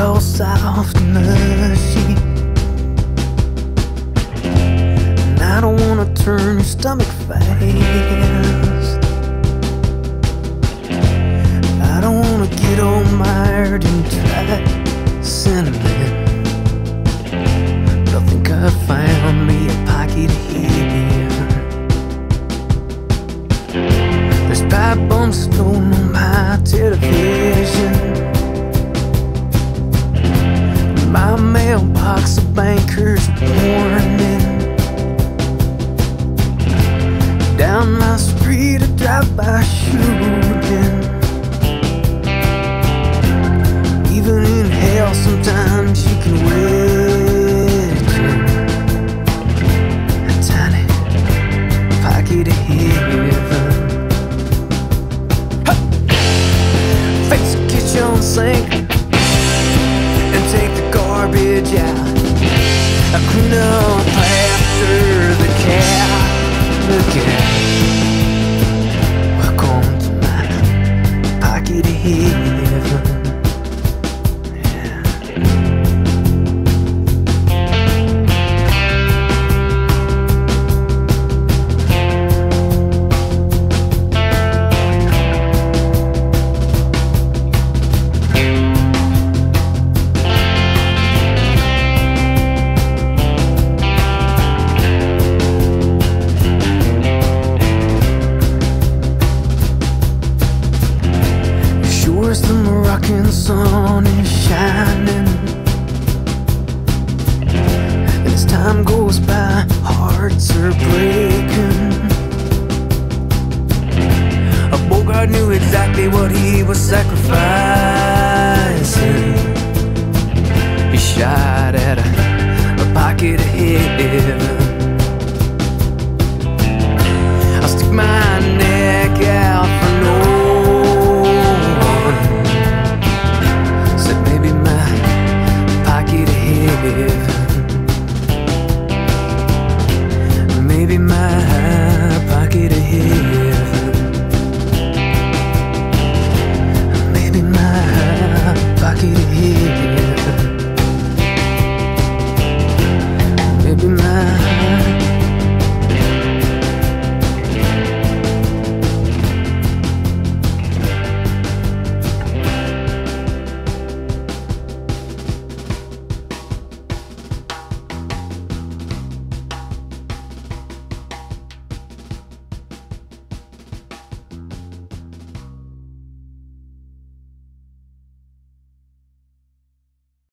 all soft and mushy, and I don't wanna turn your stomach fast. I don't wanna get all mired in dry cinnamon, but I think I found me a pocket here. There's pipe bombs floating on my television, my mailbox of bankers warning. Down my street a drive-by shooting. Even in hell sometimes you can wedge in a tiny pocket of heaven. Fix the kitchen sink and take the garbage out. I clean up after the cat. Again, welcome to my pocket of heaven.